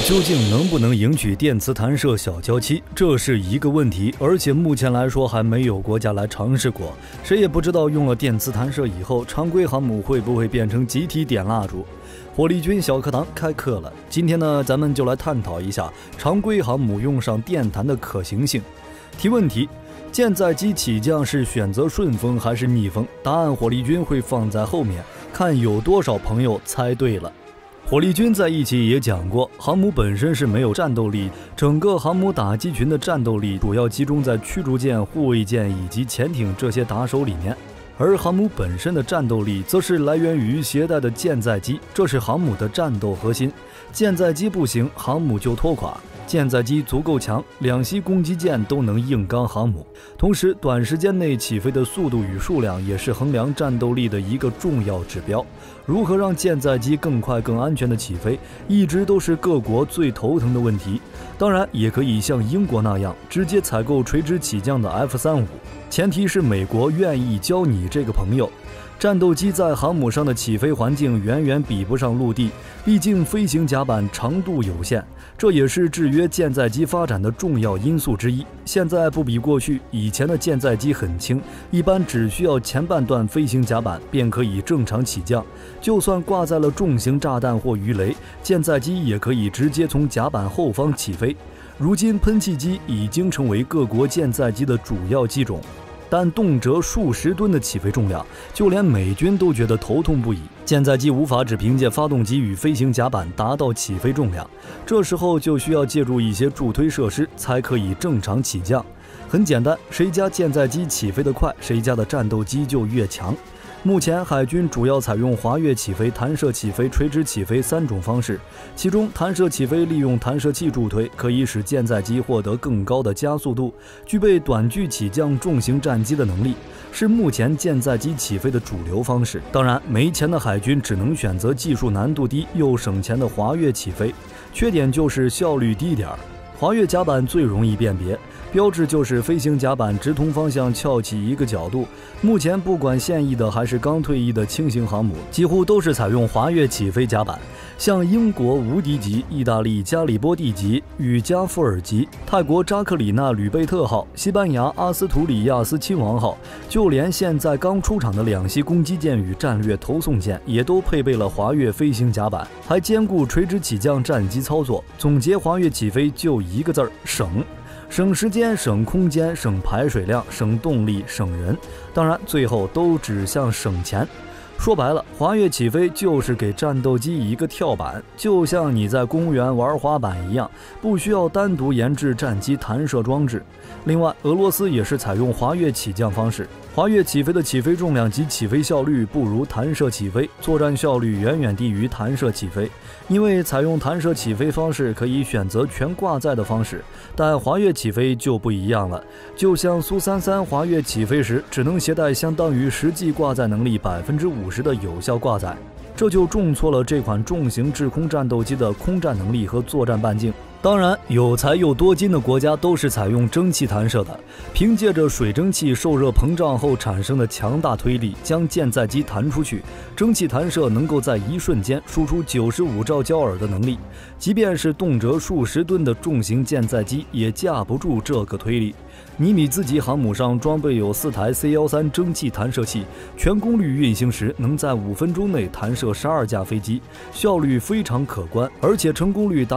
究竟能不能迎娶电磁弹射小娇妻，这是一个问题，而且目前来说还没有国家来尝试过，谁也不知道用了电磁弹射以后，常规航母会不会变成集体点蜡烛。火力军小课堂开课了，今天呢，咱们就来探讨一下常规航母用上电弹的可行性。提问题：舰载机起降是选择顺风还是逆风？答案火力军会放在后面，看有多少朋友猜对了。火力军在一起也讲过，航母本身是没有战斗力，整个航母打击群的战斗力主要集中在驱逐舰、护卫舰以及潜艇这些打手里面，而航母本身的战斗力则是来源于携带的舰载机，这是航母的战斗核心。舰载机不行，航母就拖垮。舰载机足够强，两栖攻击舰都能硬刚航母。同时，短时间内起飞的速度与数量也是衡量战斗力的一个重要指标。如何让舰载机更快、更安全的起飞，一直都是各国最头疼的问题。当然，也可以像英国那样，直接采购垂直起降的 F-35，前提是美国愿意交你这个朋友。战斗机在航母上的起飞环境远远比不上陆地，毕竟飞行甲板长度有限，这也是制约舰载机发展的重要因素之一。现在不比过去，以前的舰载机很轻，一般只需要前半段飞行甲板便可以正常起降，就算挂载了重型炸弹或鱼雷，舰载机也可以直接从甲板后方起飞。如今喷气机已经成为各国舰载机的主要机种，但动辄数十吨的起飞重量，就连美军都觉得头痛不已。舰载机无法只凭借发动机与飞行甲板达到起飞重量，这时候就需要借助一些助推设施才可以正常起降。很简单，谁家舰载机起飞得快，谁家的战斗机就越强。目前海军主要采用滑跃起飞、弹射起飞、垂直起飞3种方式，其中弹射起飞利用弹射器助推，可以使舰载机获得更高的加速度，具备短距起降重型战机的能力，是目前舰载机起飞的主流方式。当然，没钱的海军只能选择技术难度低又省钱的滑跃起飞，缺点就是效率低点。滑跃甲板最容易辨别，标志就是飞行甲板直通方向翘起一个角度。目前不管现役的还是刚退役的轻型航母，几乎都是采用滑跃起飞甲板，像英国无敌级、意大利加里波第级与加夫尔级、泰国扎克里纳吕贝特号、西班牙阿斯图里亚斯亲王号，就连现在刚出厂的两栖攻击舰与战略投送舰也都配备了滑跃飞行甲板，还兼顾垂直起降战机操作。总结滑跃起飞就一个字儿：省。省时间、省空间、省排水量、省动力、省人，当然最后都指向省钱。说白了，滑跃起飞就是给战斗机一个跳板，就像你在公园玩滑板一样，不需要单独研制战机弹射装置。另外，俄罗斯也是采用滑跃起降方式，滑跃起飞的起飞重量及起飞效率不如弹射起飞，作战效率远远低于弹射起飞。因为采用弹射起飞方式可以选择全挂载的方式，但滑跃起飞就不一样了。就像苏33滑跃起飞时，只能携带相当于实际挂载能力50%的有效挂载，这就重挫了这款重型制空战斗机的空战能力和作战半径。当然，有才又多金的国家都是采用蒸汽弹射的，凭借着水蒸气受热膨胀后产生的强大推力，将舰载机弹出去。蒸汽弹射能够在一瞬间输出95兆焦耳的能力，即便是动辄数十吨的重型舰载机也架不住这个推力。尼米兹级航母上装备有4台 C-13蒸汽弹射器，全功率运行时能在5分钟内弹射12架飞机，效率非常可观，而且成功率达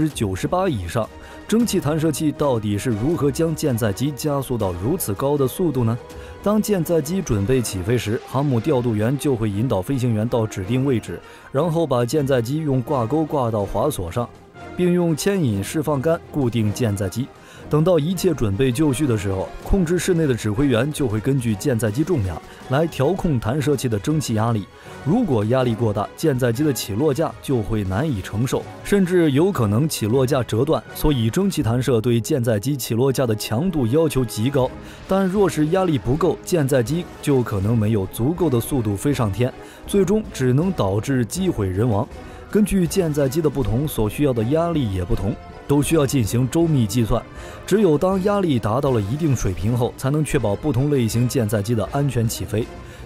98%以上。蒸汽弹射器到底是如何将舰载机加速到如此高的速度呢？当舰载机准备起飞时，航母调度员就会引导飞行员到指定位置，然后把舰载机用挂钩挂到滑索上，并用牵引释放杆固定舰载机。等到一切准备就绪的时候，控制室内的指挥员就会根据舰载机重量来调控弹射器的蒸汽压力。如果压力过大，舰载机的起落架就会难以承受，甚至有可能起落架折断。所以蒸汽弹射对舰载机起落架的强度要求极高，但若是压力不够，舰载机就可能没有足够的速度飞上天，最终只能导致机毁人亡。根据舰载机的不同，所需要的压力也不同，都需要进行周密计算。只有当压力达到了一定水平后，才能确保不同类型舰载机的安全起飞。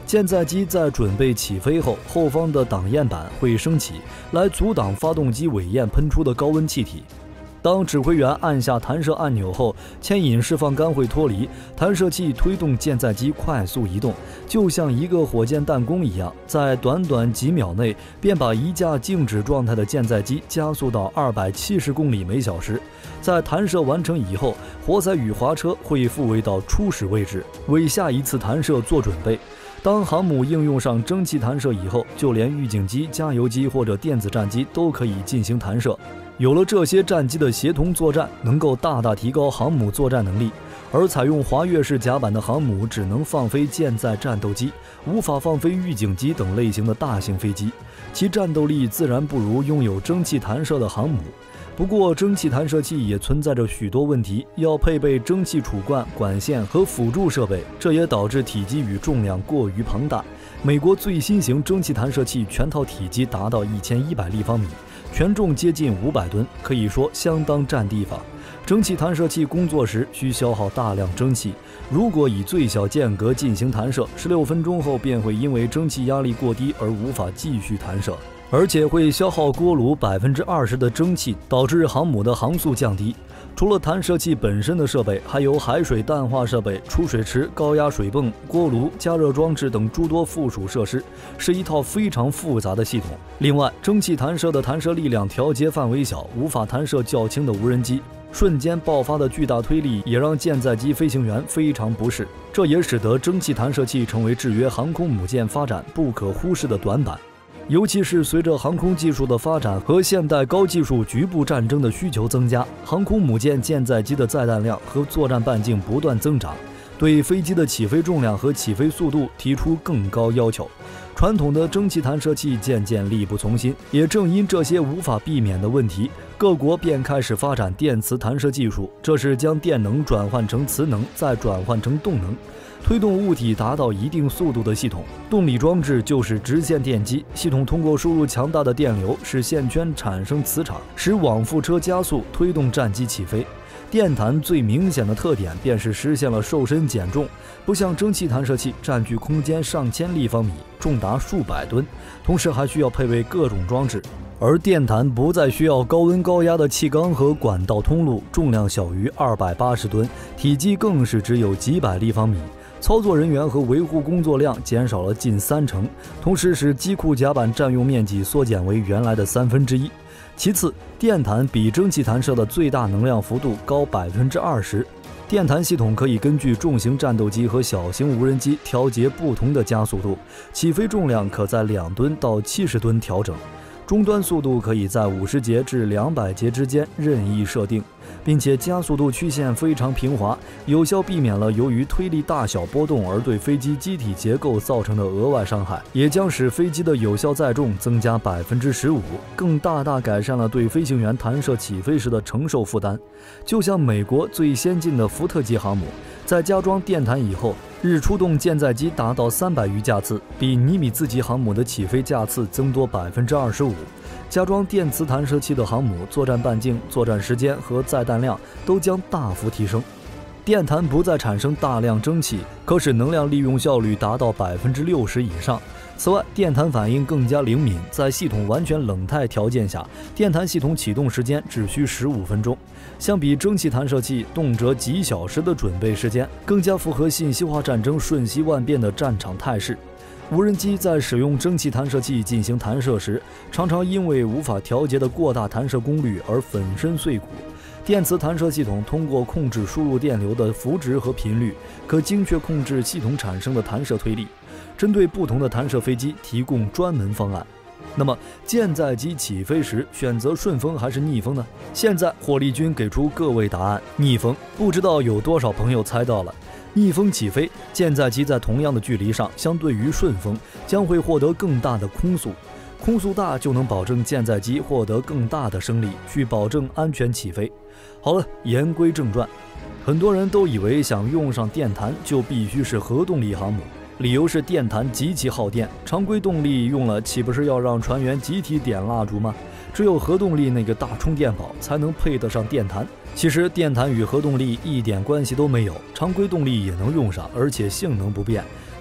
舰载机在准备起飞后，后方的挡焰板会升起，来阻挡发动机尾焰喷出的高温气体。当指挥员按下弹射按钮后，牵引释放杆会脱离，弹射器推动舰载机快速移动，就像一个火箭弹弓一样，在短短几秒内便把一架静止状态的舰载机加速到270公里每小时。在弹射完成以后，活塞与滑车会复位到初始位置，为下一次弹射做准备。当航母应用上蒸汽弹射以后，就连预警机、加油机或者电子战机都可以进行弹射。有了这些战机的协同作战，能够大大提高航母作战能力。而采用滑跃式甲板的航母只能放飞舰载战斗机，无法放飞预警机等类型的大型飞机，其战斗力自然不如拥有蒸汽弹射的航母。不过，蒸汽弹射器也存在着许多问题，要配备蒸汽储罐、管线和辅助设备，这也导致体积与重量过于庞大。美国最新型蒸汽弹射器全套体积达到1100立方米，全重接近500吨，可以说相当占地方。蒸汽弹射器工作时需消耗大量蒸汽，如果以最小间隔进行弹射，16分钟后便会因为蒸汽压力过低而无法继续弹射，而且会消耗锅炉20%的蒸汽，导致航母的航速降低。除了弹射器本身的设备，还有海水淡化设备、储水池、高压水泵、锅炉、加热装置等诸多附属设施，是一套非常复杂的系统。另外，蒸汽弹射的弹射力量调节范围小，无法弹射较轻的无人机，瞬间爆发的巨大推力也让舰载机飞行员非常不适，这也使得蒸汽弹射器成为制约航空母舰发展不可忽视的短板。尤其是随着航空技术的发展和现代高技术局部战争的需求增加，航空母舰舰载机的载弹量和作战半径不断增长，对飞机的起飞重量和起飞速度提出更高要求。传统的蒸汽弹射器渐渐力不从心，也正因这些无法避免的问题，各国便开始发展电磁弹射技术，这是将电能转换成磁能，再转换成动能，推动物体达到一定速度的系统。动力装置就是直线电机，系统通过输入强大的电流，使线圈产生磁场，使往复车加速，推动战机起飞。电弹最明显的特点便是实现了瘦身减重，不像蒸汽弹射器占据空间上千立方米，重达数百吨，同时还需要配备各种装置。而电弹不再需要高温高压的气缸和管道通路，重量小于280吨，体积更是只有几百立方米，操作人员和维护工作量减少了近30%，同时使机库甲板占用面积缩减为原来的1/3。其次，电弹比蒸汽弹射的最大能量幅度高20%。电弹系统可以根据重型战斗机和小型无人机调节不同的加速度，起飞重量可在2吨到70吨调整，终端速度可以在50节至200节之间任意设定，并且加速度曲线非常平滑，有效避免了由于推力大小波动而对飞机机体结构造成的额外伤害，也将使飞机的有效载重增加15%，更大大改善了对飞行员弹射起飞时的承受负担。就像美国最先进的福特级航母，在加装电弹以后，日出动舰载机达到300余架次，比尼米兹级航母的起飞架次增多25%。加装电磁弹射器的航母，作战半径、作战时间和载弹量都将大幅提升。电弹不再产生大量蒸汽，可使能量利用效率达到60%以上。此外，电弹反应更加灵敏，在系统完全冷态条件下，电弹系统启动时间只需15分钟，相比蒸汽弹射器动辄几小时的准备时间，更加符合信息化战争瞬息万变的战场态势。无人机在使用蒸汽弹射器进行弹射时，常常因为无法调节的过大弹射功率而粉身碎骨。电磁弹射系统通过控制输入电流的幅值和频率，可精确控制系统产生的弹射推力，针对不同的弹射飞机提供专门方案。那么，舰载机起飞时选择顺风还是逆风呢？现在火力军给出各位答案：逆风。不知道有多少朋友猜到了。逆风起飞，舰载机在同样的距离上，相对于顺风将会获得更大的空速，空速大就能保证舰载机获得更大的升力，去保证安全起飞。好了，言归正传，很多人都以为想用上电弹就必须是核动力航母，理由是电弹极其耗电，常规动力用了岂不是要让船员集体点蜡烛吗？只有核动力那个大充电宝才能配得上电弹。其实电弹与核动力一点关系都没有，常规动力也能用上，而且性能不变。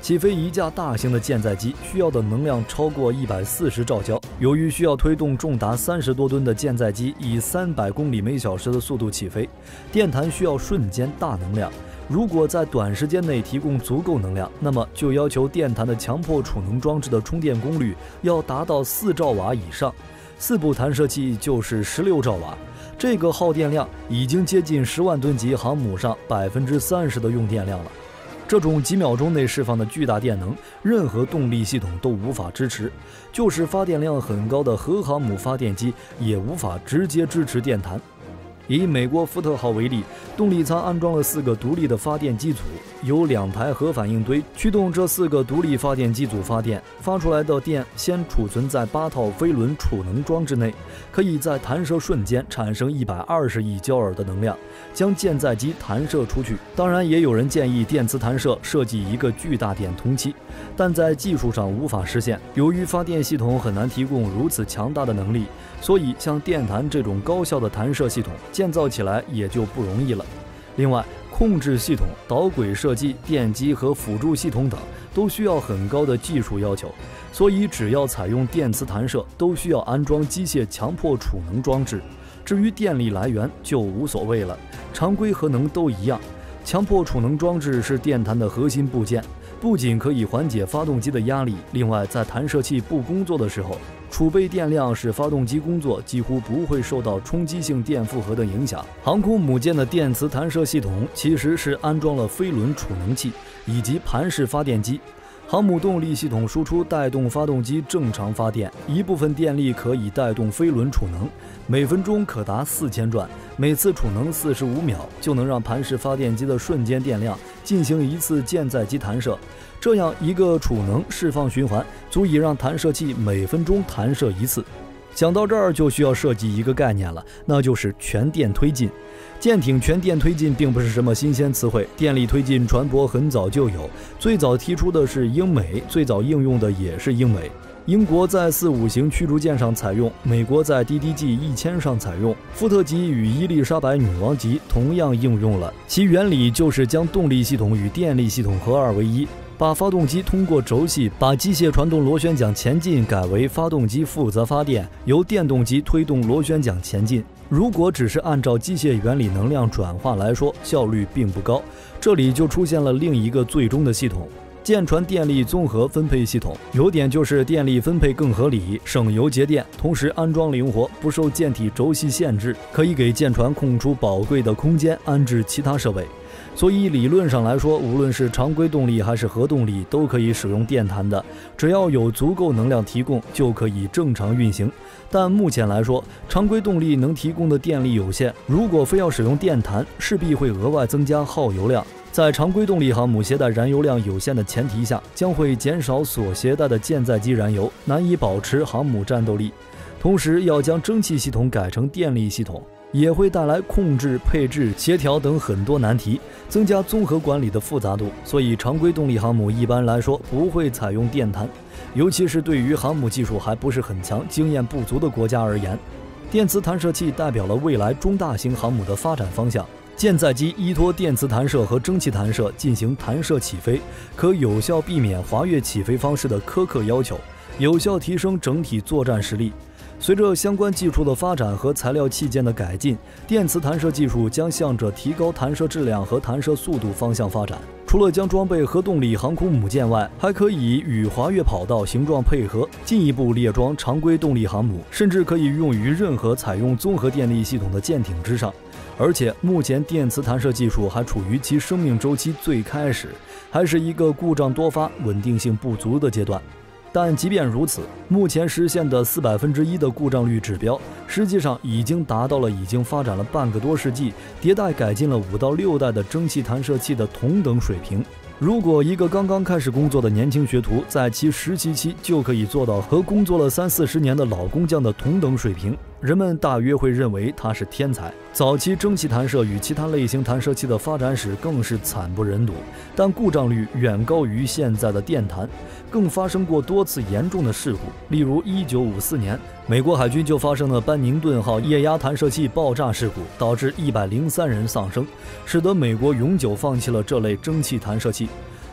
起飞一架大型的舰载机需要的能量超过140兆焦。由于需要推动重达30多吨的舰载机以300公里每小时的速度起飞，电弹需要瞬间大能量。如果在短时间内提供足够能量，那么就要求电弹的强迫储能装置的充电功率要达到4兆瓦以上，4部弹射器就是16兆瓦。这个耗电量已经接近10万吨级航母上30%的用电量了。这种几秒钟内释放的巨大电能，任何动力系统都无法支持，就是发电量很高的核航母发电机也无法直接支持电弹。以美国福特号为例，动力舱安装了4个独立的发电机组，由2台核反应堆驱动这4个独立发电机组发电，发出来的电先储存在8套飞轮储能装置内，可以在弹射瞬间产生120亿焦耳的能量，将舰载机弹射出去。当然，也有人建议电磁弹射设计一个巨大点通气，但在技术上无法实现，由于发电系统很难提供如此强大的能力，所以像电弹这种高效的弹射系统建造起来也就不容易了。另外，控制系统、导轨设计、电机和辅助系统等都需要很高的技术要求，所以只要采用电磁弹射，都需要安装机械强迫储能装置。至于电力来源就无所谓了，常规核能都一样。强迫储能装置是电弹的核心部件，不仅可以缓解发动机的压力，另外在弹射器不工作的时候，储备电量使发动机工作几乎不会受到冲击性电负荷的影响。航空母舰的电磁弹射系统其实是安装了飞轮储能器以及盘式发电机。航母动力系统输出带动发动机正常发电，一部分电力可以带动飞轮储能，每分钟可达4000转，每次储能45秒，就能让盘式发电机的瞬间电量进行一次舰载机弹射。这样一个储能释放循环，足以让弹射器每分钟弹射一次。讲到这儿就需要涉及一个概念了，那就是全电推进。舰艇全电推进并不是什么新鲜词汇，电力推进船舶很早就有，最早提出的是英美，最早应用的也是英美。英国在4-5型驱逐舰上采用，美国在 DDG-1000 上采用，福特级与伊丽莎白女王级同样应用了。其原理就是将动力系统与电力系统合二为一，把发动机通过轴系把机械传动螺旋桨前进改为发动机负责发电，由电动机推动螺旋桨前进。如果只是按照机械原理能量转化来说，效率并不高。这里就出现了另一个最终的系统，舰船电力综合分配系统。优点就是电力分配更合理，省油节电，同时安装灵活，不受舰体轴系限制，可以给舰船空出宝贵的空间安置其他设备。所以理论上来说，无论是常规动力还是核动力都可以使用电弹的，只要有足够能量提供就可以正常运行。但目前来说，常规动力能提供的电力有限，如果非要使用电弹，势必会额外增加耗油量。在常规动力航母携带燃油量有限的前提下，将会减少所携带的舰载机燃油，难以保持航母战斗力。同时要将蒸汽系统改成电力系统，也会带来控制、配置、协调等很多难题，增加综合管理的复杂度。所以常规动力航母一般来说不会采用电弹，尤其是对于航母技术还不是很强、经验不足的国家而言。电磁弹射器代表了未来中大型航母的发展方向。舰载机依托电磁弹射和蒸汽弹射进行弹射起飞，可有效避免滑跃起飞方式的苛刻要求，有效提升整体作战实力。随着相关技术的发展和材料器件的改进，电磁弹射技术将向着提高弹射质量和弹射速度方向发展。除了将装备核动力航空母舰外，还可以与滑跃跑道形状配合，进一步列装常规动力航母，甚至可以用于任何采用综合电力系统的舰艇之上。而且目前电磁弹射技术还处于其生命周期最开始，还是一个故障多发、稳定性不足的阶段。但即便如此，目前实现的1/4的故障率指标，实际上已经达到了已经发展了半个多世纪、迭代改进了5到6代的蒸汽弹射器的同等水平。如果一个刚刚开始工作的年轻学徒在其实习期就可以做到和工作了30-40年的老工匠的同等水平，人们大约会认为他是天才。早期蒸汽弹射与其他类型弹射器的发展史更是惨不忍睹，但故障率远高于现在的电弹，更发生过多次严重的事故。例如1954年，美国海军就发生了班宁顿号液压弹射器爆炸事故，导致103人丧生，使得美国永久放弃了这类蒸汽弹射器。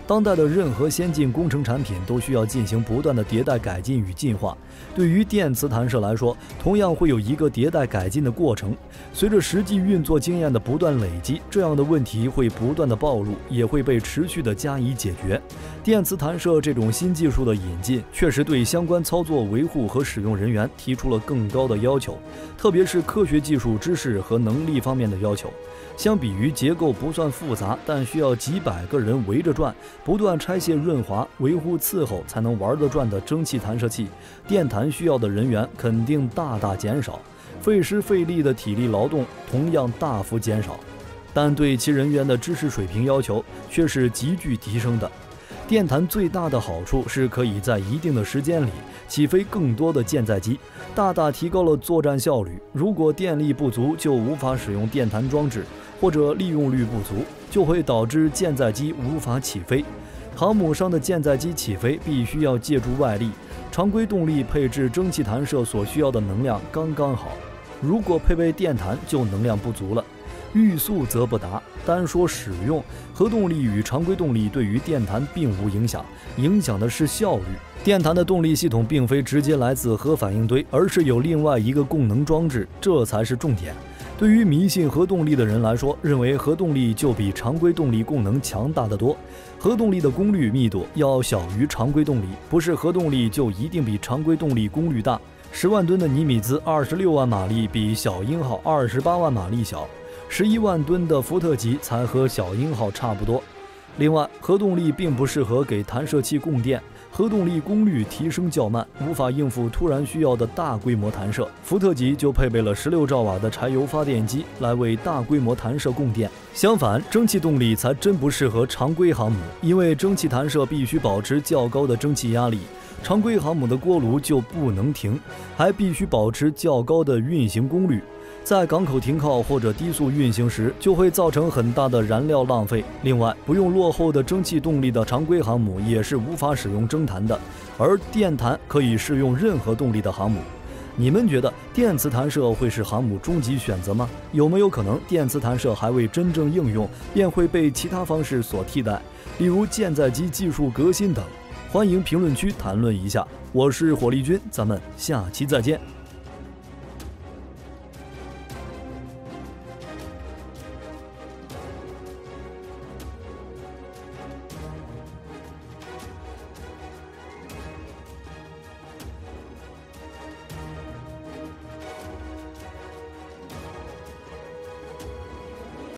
当代的任何先进工程产品都需要进行不断的迭代改进与进化。对于电磁弹射来说，同样会有一个迭代改进的过程。随着实际运作经验的不断累积，这样的问题会不断的暴露，也会被持续的加以解决。电磁弹射这种新技术的引进，确实对相关操作维护和使用人员提出了更高的要求，特别是科学技术知识和能力方面的要求。相比于结构不算复杂，但需要几百个人围着转，不断拆卸润滑、维护伺候才能玩得转的蒸汽弹射器，电弹需要的人员肯定大大减少，费时费力的体力劳动同样大幅减少，但对其人员的知识水平要求却是急剧提升的。电弹最大的好处是可以在一定的时间里起飞更多的舰载机，大大提高了作战效率。如果电力不足，就无法使用电弹装置，或者利用率不足，就会导致舰载机无法起飞。航母上的舰载机起飞必须要借助外力，常规动力配置蒸汽弹射所需要的能量刚刚好，如果配备电弹就能量不足了。欲速则不达，单说使用，核动力与常规动力对于电弹并无影响，影响的是效率。电弹的动力系统并非直接来自核反应堆，而是有另外一个供能装置，这才是重点。对于迷信核动力的人来说，认为核动力就比常规动力功能强大得多，核动力的功率密度要小于常规动力，不是核动力就一定比常规动力功率大。10万吨的尼米兹26万马力比小鹰号28万马力小，11万吨的福特级才和小鹰号差不多。另外，核动力并不适合给弹射器供电，核动力功率提升较慢，无法应付突然需要的大规模弹射。福特级就配备了16兆瓦的柴油发电机来为大规模弹射供电。相反，蒸汽动力才真不适合常规航母，因为蒸汽弹射必须保持较高的蒸汽压力，常规航母的锅炉就不能停，还必须保持较高的运行功率。在港口停靠或者低速运行时，就会造成很大的燃料浪费。另外，不用落后的蒸汽动力的常规航母也是无法使用蒸弹的，而电弹可以适用任何动力的航母。你们觉得电磁弹射会是航母终极选择吗？有没有可能电磁弹射还未真正应用，便会被其他方式所替代，例如舰载机技术革新等？欢迎评论区谈论一下。我是火力军，咱们下期再见。